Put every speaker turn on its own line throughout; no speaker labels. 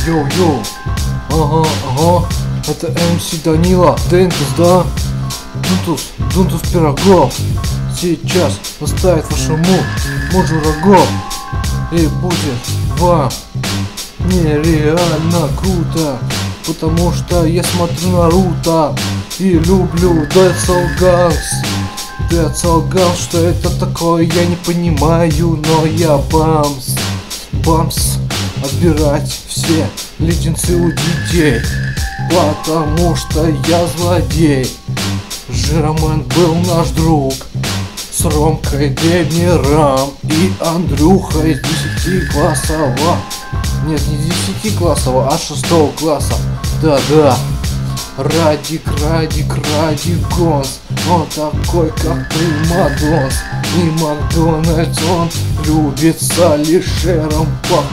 Йоу-йоу. Ага. Это МС Данила. Дентус, да? Дунтус Пирогов. Сейчас оставит вашему мужу рогов. И будет вам нереально круто. Потому что я смотрю Наруто и люблю Dead Cell Guns. Что это такое, я не понимаю, но я бамс. Отбирать все леденцы у детей. Потому что я злодей. Жиромен был наш друг. С Ромкой Демиром и Андрюхой из 10 классова. Нет, не 10 классова, а 6 класса. Да. Радик Гонс. Он такой, как Примадонс. И Макдональдс он любит с Алишером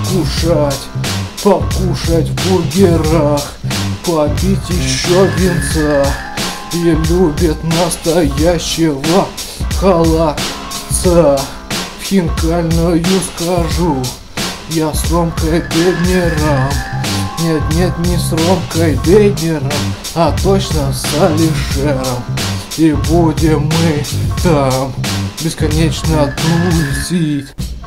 покушать в бургерах, попить еще винца. И любит настоящего холодца. В хинкальную скажу, я с Ромкой Демиром. Нет, не с Ромкой Демиром, а точно с Алишером. И будем мы там бесконечно тусить.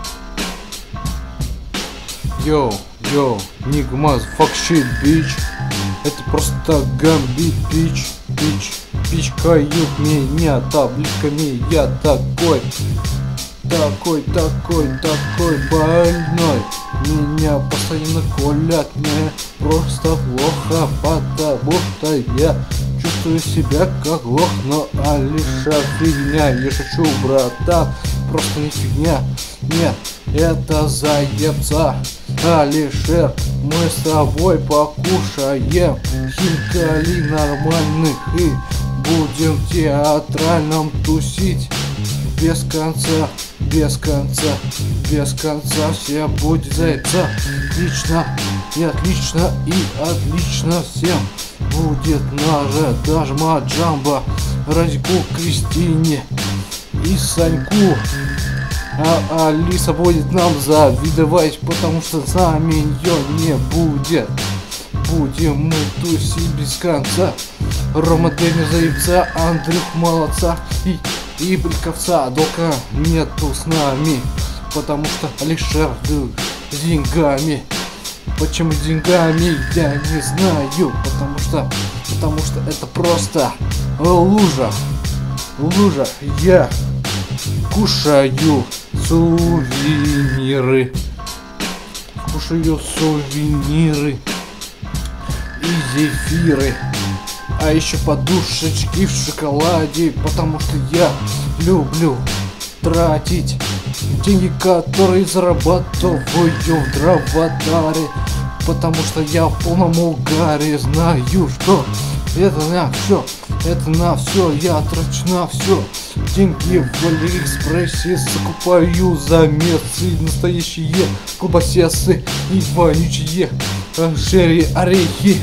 Йоу, Нигмаз, fuck shit, bitch. Это просто гамбит, пичкают меня таблетками. Я такой больной. Меня постоянно колят, мне просто плохо, потому что я чувствую себя как лох. Но Алиша фигня, я шучу, братан, просто не фигня. Нет, это заебца. Алишер, мы с тобой покушаем хинкали нормальных и будем театральном тусить без конца, все будет зайца. Отлично всем будет наша Дажма Джамба, Радику, Кристине и Саньку. А Алиса будет нам завидовать, потому что с нами ее не будет. Будем мы тусить без конца. Рома Демир заебца, Андрюх молодца и Бельковца Дока нету с нами, потому что Алишер с деньгами. Почему с деньгами, я не знаю, потому что это просто лужа. Я кушаю сувениры и зефиры, а еще подушечки в шоколаде, потому что я люблю тратить деньги, которые зарабатываю в Дровотаре, потому что я в полном угаре. Знаю, что это на все, я трачу на все. Деньги в Алиэкспрессе закупаю замесы, настоящие колбасесы и вонючие орехи.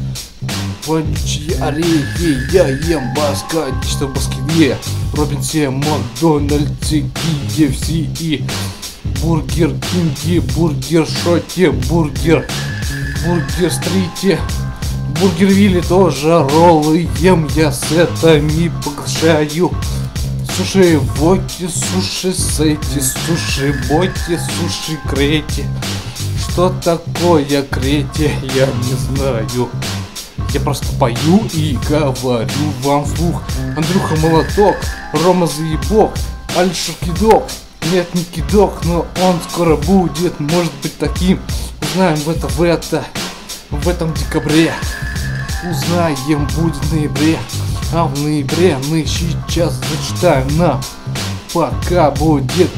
Я ем баскадично в Москве, Робинсе, Макдональдсе, KFC и Бургер Кинге, Бургер Шоте, Бургер Стрите, Бургер Вилле тоже роллы ем, я с этими поглощаю. Суши Воки, суши Сети, суши Боти, суши Крети. Что такое Крети, я не знаю. Я просто пою и говорю вам вслух. Андрюха молоток, Рома заебок, Алиша кидок. Нет, не кидок, но он скоро будет, может быть, таким. Узнаем в этом декабре. Узнаем, будет в ноябре. А в ноябре мы сейчас зачитаем нам. Пока будет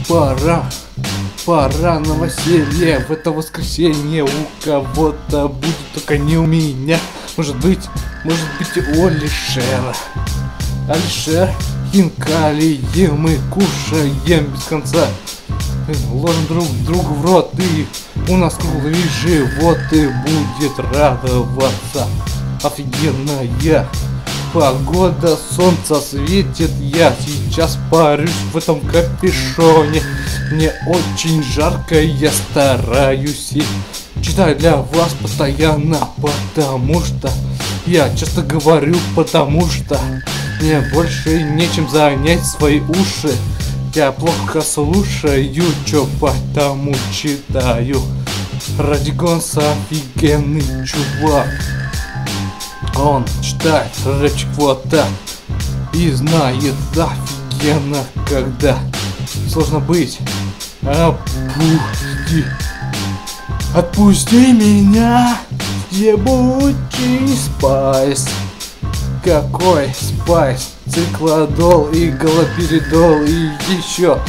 пора новоселье в это воскресенье. У кого-то будет, только не у меня. Может быть у Алишера. Алишер, хинкали ем и кушаем без конца. Ложим друг другу в рот, и у нас круглый живот и будет радоваться. Офигенная погода, солнце светит, я сейчас парюсь в этом капюшоне. Мне очень жарко, я стараюсь и читаю для вас постоянно, потому что я часто говорю, потому что мне больше нечем занять свои уши. Я плохо слушаю, чё потому читаю. Радигонс офигенный чувак. Он читает рэпчик вот так и знает офигенно, когда сложно быть. Отпусти меня, ебучий спайс. Какой спайс? Циклодол и галоперидол и еще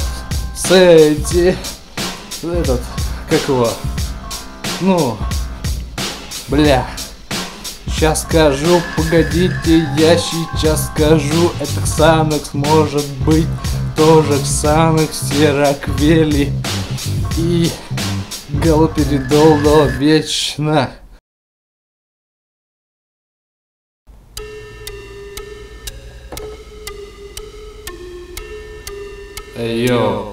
этот, как его, ну, бля. Сейчас скажу, погодите, я сейчас скажу. Это Ксанакс, может быть, тоже Ксанакс, Сераквели и галоперидол, но вечно. Йоу,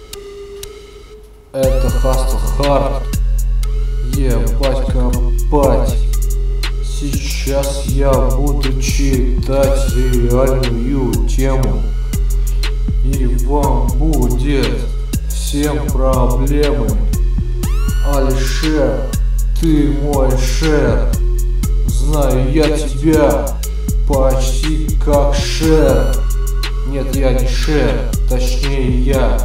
это Hustle Hard, ебать копать. Сейчас я буду читать реальную тему, и вам будет всем проблемы. Алишер, ты мой шер, знаю я тебя почти как шер. Нет, я не шер, точнее я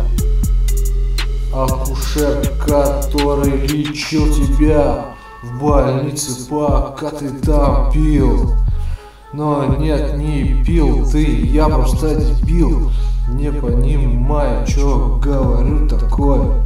акушер, который лечил тебя в больнице, пока ты там пил. Но нет, не пил ты, я просто дебил, не понимаю, что говорю такое.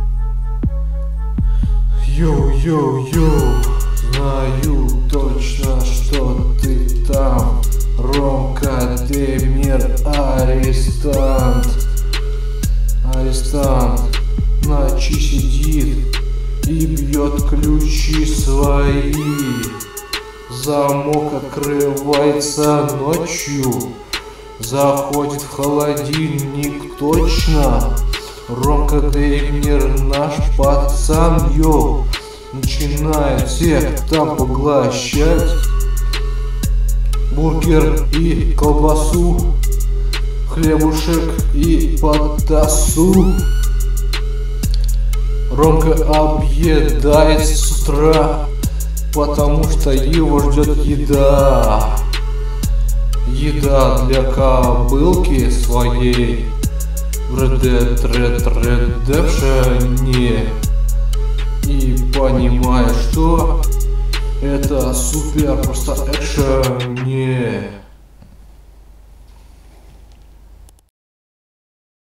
Йоу-йоу-йоу, знаю точно, что ты там, Ромка Демир, арестант. Арестант ночи сидит и бьет ключи свои. Замок открывается ночью, заходит в холодильник точно. Ромка Демир наш пацан, йоу, начинает всех там поглощать. Бургер и колбасу, хлебушек и подтасу. Ромка объедает с утра, потому что его ждет еда. Еда для кобылки своей в Red Dead Redemption. И понимая, что это супер просто экшен.